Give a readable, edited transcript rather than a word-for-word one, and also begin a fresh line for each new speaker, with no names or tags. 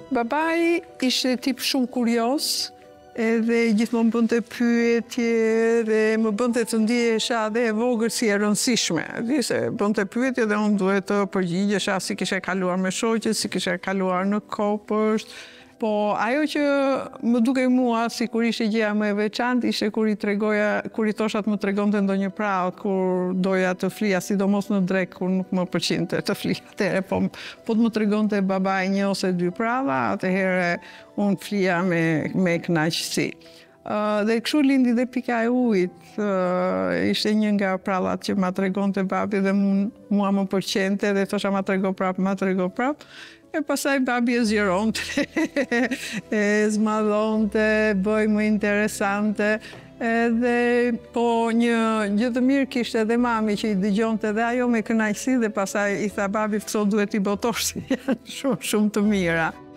Babai ishte tip shumë kurios, edhe gjithmonë bënte pyetje dhe më bënte të ndihesha dhe e vogël si e rëndësishme. Dise, bënte pyetje dhe unë duhet të përgjigjesha si kishe kaluar me shoqet, si kishe kaluar në kopësht. Po ajo që më dukej mua si kur ishte gjëja më e veçantë ishte kur i thosha të më tregonte ndonjë prallë kur doja të flija, sidomos në drek kur nuk më pëlqente të flija. Atëherë po të më tregonte babai një ose dy pralla, atëherë unë flija me kënaqësi. Dhe kështu lindi dhe pika e ujit. Ishte një nga prallat që ma tregonte babi dhe mua më pëlqente dhe thosha ma trego prap. E pasaj babi e zgjeronte, e zmadhonte, bëj më interesante. Edhe po një gjë të mirë kishte edhe mami që i dëgjonte dhe ajo me kënaqësi dhe pasaj i tha babi këto duhet i botosh se janë shumë të mira.